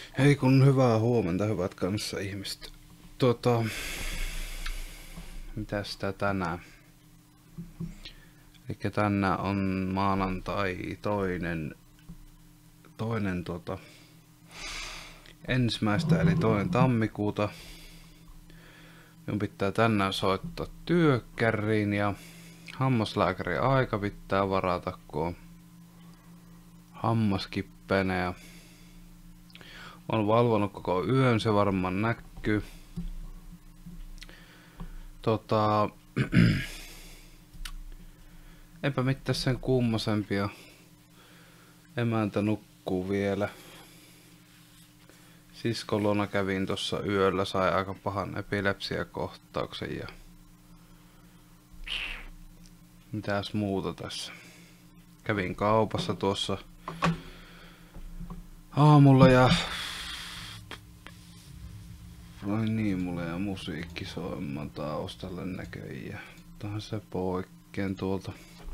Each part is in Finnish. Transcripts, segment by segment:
Hei kun hyvää huomenta, hyvät kanssa ihmiset. Mitäs tää tänään? Eli tänään on maanantai toinen ensimmäistä eli toinen tammikuuta. Minun pitää tänään soittaa työkkäriin ja hammaslääkärin aika pitää varata, kun on hammas kippeenä ja on valvonut koko yön, se varmaan näkyy. Eipä mitään sen kummosempia. Emäntä nukkuu vielä. Siskon luona kävin tossa yöllä, sai aika pahan epilepsiakohtauksen ja mitäs muuta tässä. Kävin kaupassa tuossa aamulla ja vai niin, mulla ja musiikki soimaan taustalle näköjään. Tähän se poikkeen tuolta.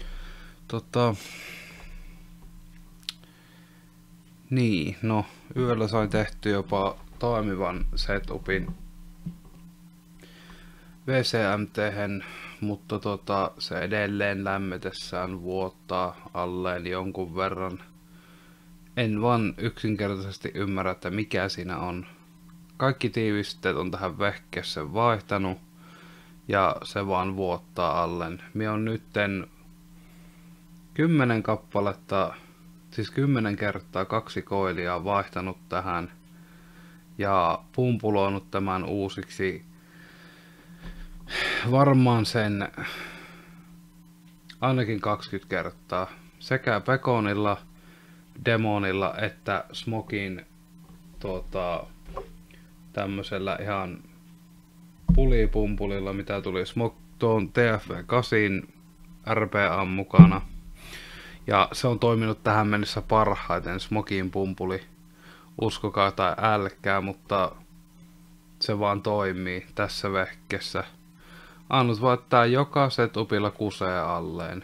Niin, no yöllä sain tehty jopa toimivan setupin VCMT:hen, mutta se edelleen lämmetessään vuottaa alleen jonkun verran. En vaan yksinkertaisesti ymmärrä, että mikä siinä on. Kaikki tiivisteet on tähän vehkeeseen vaihtanut ja se vaan vuottaa alleen. Minä on nytten 10 kappaletta, siis 10 kertaa 2 koilia vaihtanut tähän ja pumpuloinut tämän uusiksi varmaan sen ainakin 20 kertaa sekä Pekonilla, Demonilla että Smokin tämmöisellä ihan pulipumpulilla, mitä tuli tuon TFV8 RPA mukana. Ja se on toiminut tähän mennessä parhaiten, Smokin pumpuli. Uskokaa tai älkää, mutta se vaan toimii tässä vehkessä. Ainut vaan, että tää joka setupilla kusee alleen.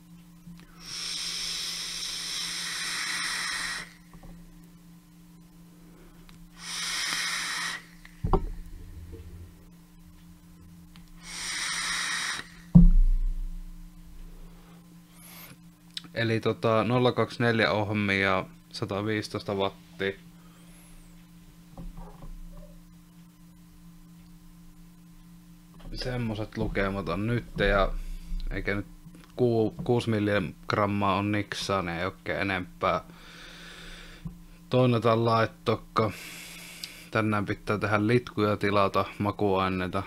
Eli 024 ohmia ja 115 wattia. Semmoset lukemat on nyt ja eikä nyt 6 milligrammaa on niksaa, niin ei oikein enempää. Toinen laittokka. Tänään pitää tehdä litkuja tilata makuaineita.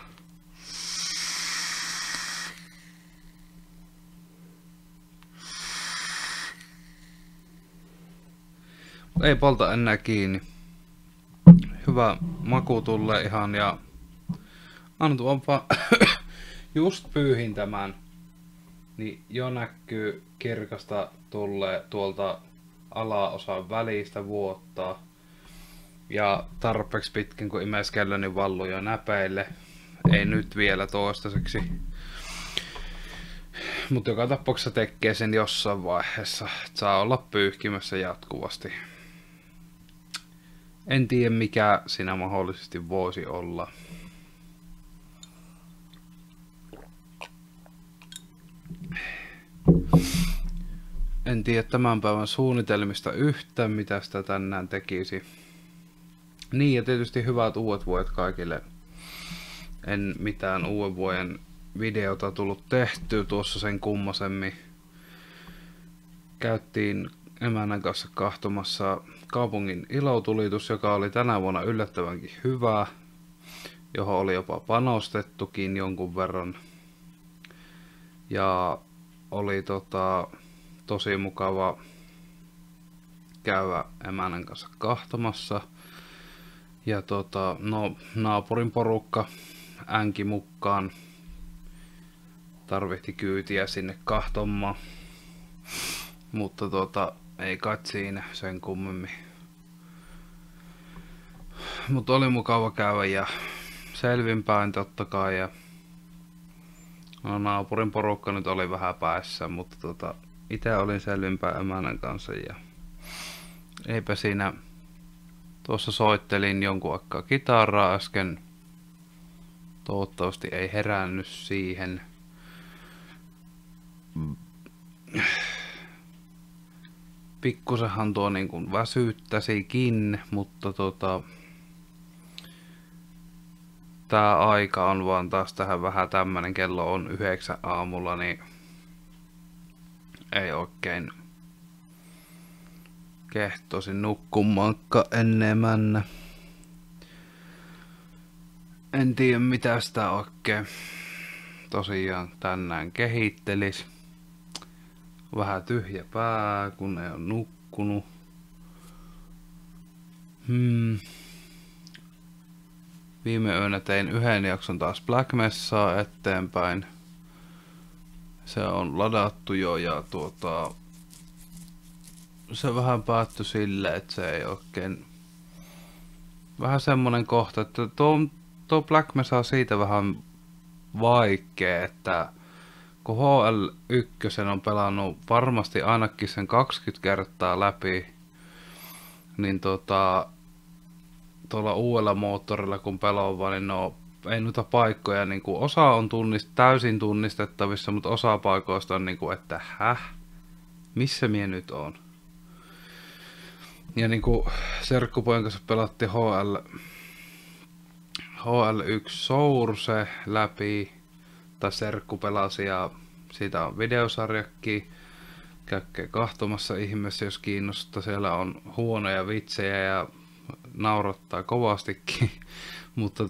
Ei polta enää kiinni. Hyvä maku tulee ihan ja annut onpa just pyyhin tämän. Niin jo näkyy kirkasta tulee tuolta alaosan välistä vuottaa. Ja tarpeeksi pitkin kun imeskellä niin valluu jo näpeille. Ei nyt vielä toistaiseksi. Mutta joka tapauksessa tekee sen jossain vaiheessa. Et saa olla pyyhkimässä jatkuvasti. En tiedä mikä siinä mahdollisesti voisi olla. En tiedä tämän päivän suunnitelmista yhtään, mitä sitä tänään tekisi. Niin ja tietysti hyvät uudet vuodet kaikille. En mitään uuden vuoden videota tullut tehtyä tuossa sen kummosemmin. Käyttiin emännän kanssa kahtomassa kaupungin ilotulitus, joka oli tänä vuonna yllättävänkin hyvä, johon oli jopa panostettukin jonkun verran. Ja oli tosi mukava käydä emännän kanssa kahtomassa. Ja no naapurin porukka änki mukaan tarvitsi kyytiä sinne kahtomaan. Mutta ei kai siinä sen kummemmin. Mutta oli mukava käydä ja selvinpäin totta kai. Ja no, naapurin porukka nyt oli vähän päässä, mutta itse olin selvinpäin emännän kanssa ja eipä siinä Tuossa soittelin jonkun aikaa kitaraa äsken. Toivottavasti ei herännyt siihen. Pikkusenhan tuo niin kuin väsyttäsikin, mutta tää aika on vaan taas tähän vähän tämmönen, kello on 9 aamulla, niin ei oikein kehtosin nukkumaankaan enemmän. En tiedä mitä sitä oikein tosiaan tänään kehittelis. Vähän tyhjä pää, kun ei ole nukkunut. Viime yönä tein yhden jakson taas Black Messaa eteenpäin. Se on ladattu jo ja se vähän päättyi silleen, että se ei oikein... Vähän semmonen kohta, että tuo Black Mesa on siitä vähän vaikea, että kun HL1 on pelannut varmasti ainakin sen 20 kertaa läpi, niin tuolla uudella moottorilla kun pelaa, niin ei noita paikkoja, niin kuin osa on täysin tunnistettavissa, mutta osa paikoista on niin kuin, että missä mie nyt on? Ja niin kuin serkkupojen kanssa pelattiin HL1 Source läpi, tai serkku pelasi ja siitä on videosarjakin. Käykää kahtomassa ihmeessä, jos kiinnostaa. Siellä on huonoja vitsejä ja naurattaa kovastikin, mutta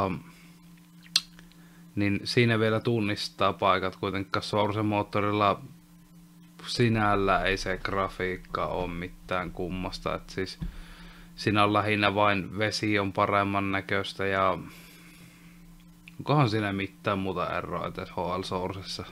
niin siinä vielä tunnistaa paikat. Kuitenkaan Source moottorilla sinällä ei se grafiikka ole mitään kummasta. Et siis siinä on lähinnä vain vesi on paremman näköistä ja onkohan siinä mitään muuta eroa edes HL Sourcessa.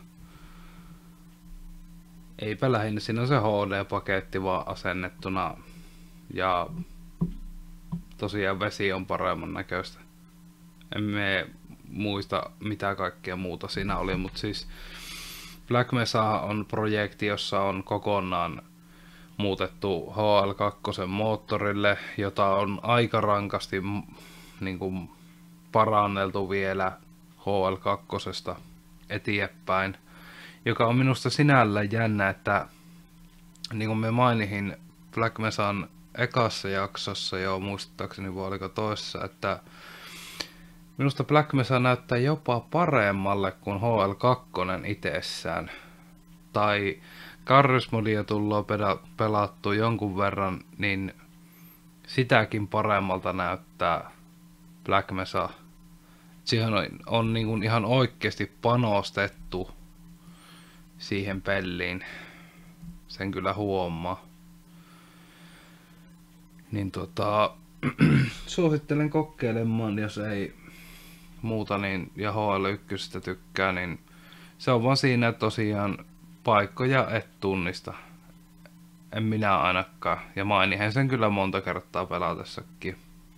Eipä lähinnä, siinä on se HD-paketti vaan asennettuna ja tosiaan vesi on paremman näköistä. Emme muista mitä kaikkea muuta siinä oli, mutta siis Black Mesa on projekti, jossa on kokonaan muutettu HL2 moottorille, jota on aika rankasti niin kuin paranneltu vielä HL2 eteenpäin, joka on minusta sinällään jännä, että niin kuin me mainihin Black Mesan ekassa jaksossa jo, muistaakseni vai oliko toisessa, että minusta Black Mesa näyttää jopa paremmalle kuin HL2 itsessään. Tai Garry's-modia tullaan pelattu jonkun verran, niin sitäkin paremmalta näyttää Black Mesa. Siihen on niin kuin ihan oikeasti panostettu siihen peliin. Sen kyllä huomaa. Niin suosittelen kokeilemaan, jos ei muuta niin, ja HL1 tykkää, niin se on vaan siinä, että tosiaan paikkoja et tunnista. En minä ainakaan. Ja mainihin sen kyllä monta kertaa pelatessakin.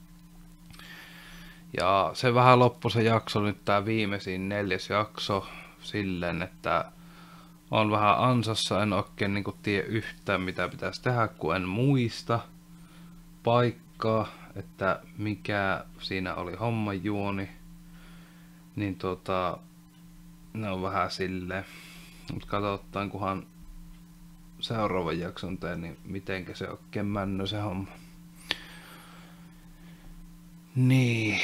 Ja se vähän loppui se jakso, nyt tää viimeisin 4. jakso, silleen, että on vähän ansassa, en oikein niin tiedä yhtään mitä pitäisi tehdä, kun en muista paikkaa, että mikä siinä oli homman juoni. Niin ne on vähän silleen. Mut katsotaan, kunhan seuraavan jakson teen, niin mitenkä se oikein männö se homma. Niin.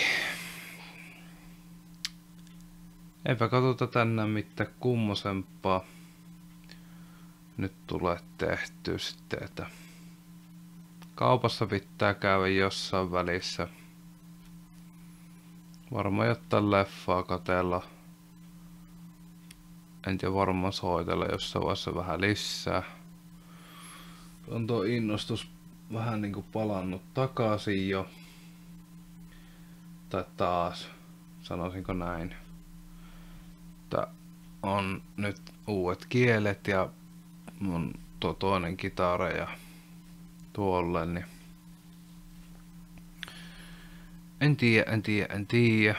Eipä katsota tänään mitään kummosempaa. Nyt tulee tehtyä sitten, että kaupassa pitää käydä jossain välissä. Varmaan jotain leffaa katella. En tiedä, varmaan soitella jossain vaiheessa vähän lisää. On tuo innostus vähän niinku palannut takaisin jo. Tai taas, sanoisinko näin. Että on nyt uudet kielet ja mun tuo toinen kitara ja tuolle, niin en tiedä.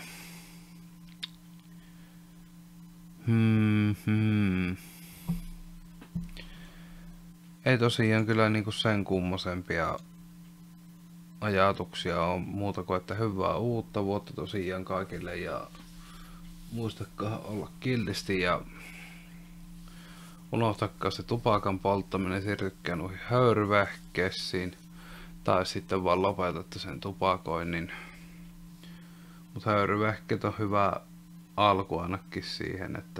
Ei tosiaan kyllä niinku sen kummosempia ajatuksia on muuta kuin, että hyvää uutta vuotta tosiaan kaikille ja muistakaa olla kiltisti ja unohtakaa se tupakan polttaminen, siirtykää noihin höyryvähkeisiin tai sitten vaan lopetatte sen tupakoinnin. Mutta höyryvähkeet on hyvä alku ainakin siihen, että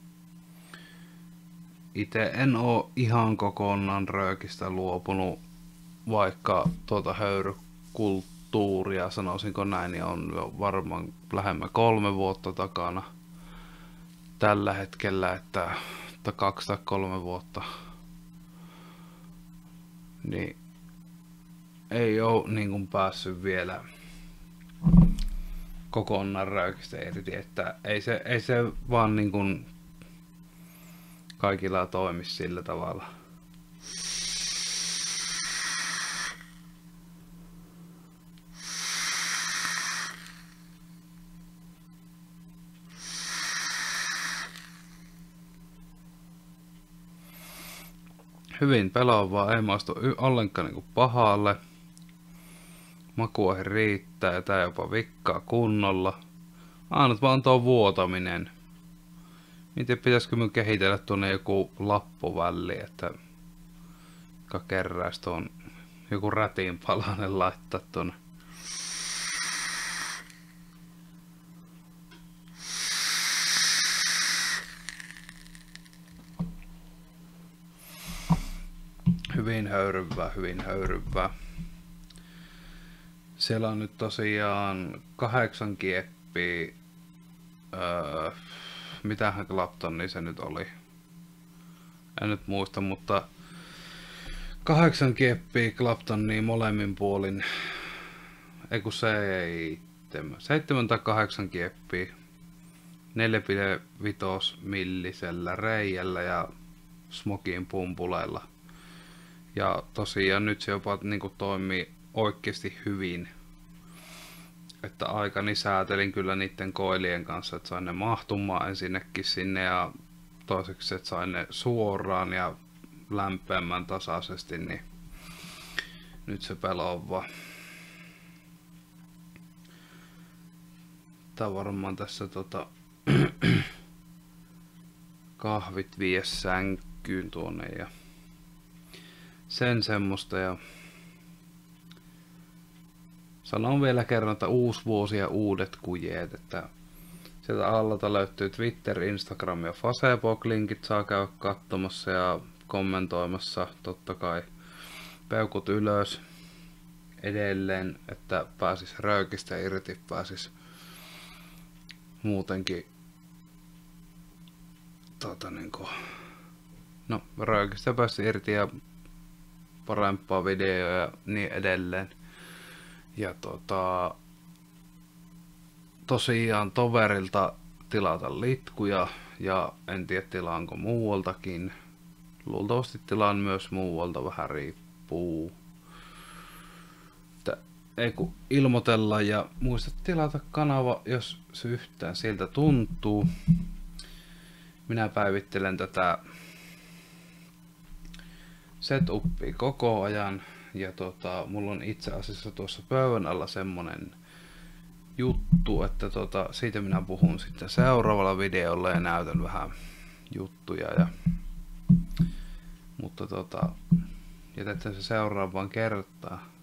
itse en oo ihan kokonaan röökistä luopunut, vaikka höyrykulttuuria, sanoisinko näin, niin on jo varmaan lähemmä 3 vuotta takana tällä hetkellä, että 2 tai 3 vuotta, niin ei oo niin kuin päässyt vielä kokonaan röökistä irti, että ei se vaan niin kuin kaikilla toimi sillä tavalla. Hyvin pelaavaa, ei maistu ollenkaan niinku pahalle. Makuahin riittää ja tää jopa vikkaa kunnolla. Ainut vaan tuo vuotaminen. Miten pitäisikö minun kehitellä tuonne joku lappuvälli, että joka keräisi tuon joku rätinpalanen laittaa tuonne. Hyvin höyryvää. Siellä on nyt tosiaan 8 kieppiä. Mitähän Claptoni se nyt oli? En nyt muista, mutta 8 kieppiä Claptonia molemmin puolin. Ei kun 7 tai 8 kieppiä. 4,5 millisellä reijällä ja smokin pumpuleilla. Ja tosiaan nyt se jopa niinku toimii oikeasti hyvin. Että aikani säätelin kyllä niiden koilien kanssa, että sain ne mahtumaan ensinnäkin sinne ja toiseksi, että sain ne suoraan ja lämpeämään tasaisesti, niin nyt se pelaa. Tää varmaan tässä kahvit vie sänkyyn tuonne ja sen semmoista ja sanon vielä kerran, että uusi vuosi ja uudet kujeet, että sieltä allalta löytyy Twitter, Instagram ja Facebook-linkit, saa käydä katsomassa ja kommentoimassa, totta kai peukut ylös edelleen, että pääsis röökistä irti, pääsis muutenkin röökistä pääsi irti ja parempaa videoa ja niin edelleen. Ja tosiaan toverilta tilata litkuja ja en tiedä tilaanko muualtakin. Luultavasti tilaan myös muualta, vähän riippuu. Että ei kun ilmoitella ja muista tilata kanava, jos se yhtään siltä tuntuu. Minä päivittelen tätä setupia koko ajan. Ja mulla on itse asiassa tuossa pöydän alla semmonen juttu, että siitä minä puhun sitten seuraavalla videolla ja näytän vähän juttuja. Mutta jätetään se seuraavaan kertaan.